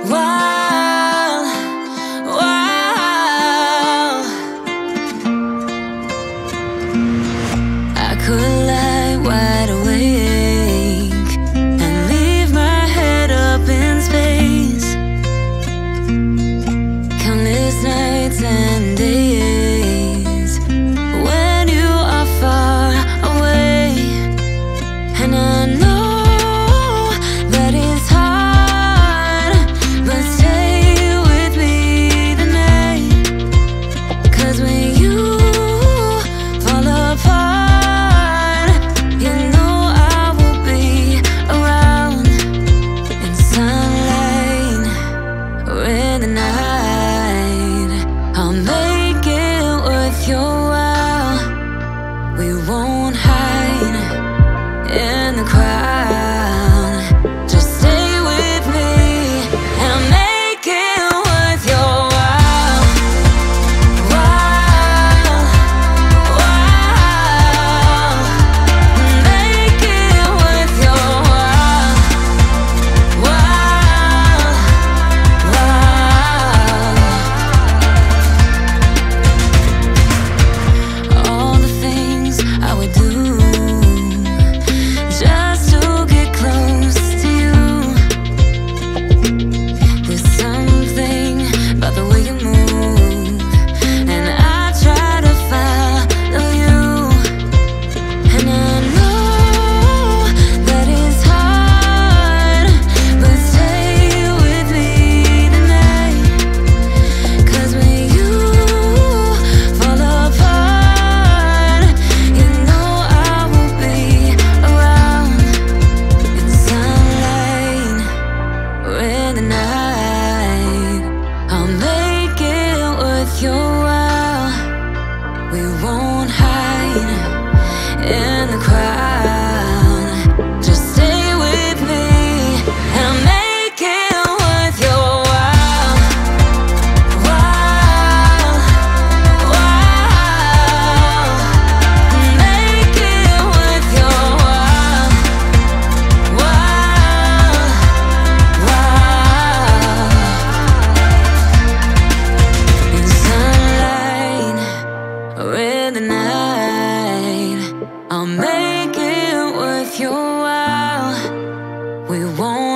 while, while I could lie wide awake and leave my head up in space. Countless nights and days when you are far away, and I know that it's hard, but stay with me tonight. 'Cause when you fall apart, you know I will be around in sunlight or in the night. I'll make it worth your while. We won't hide in the crowd. Just stay with me and make it worth your while. While, while, make it worth your while. While, while, all the things I would do just to get close to you. There's something about the way you move, and I try to follow you. And I know that it's hard, but stay with me tonight. 'Cause when you fall apart, you know I will be around in sunlight or in the night. I'll make it worth your while. We won't hide in the crowd. Just stay with me and make it worth your while. While, while, make it worth your while. While, while, in sunlight or in the night, I'll make it worth your while. We won't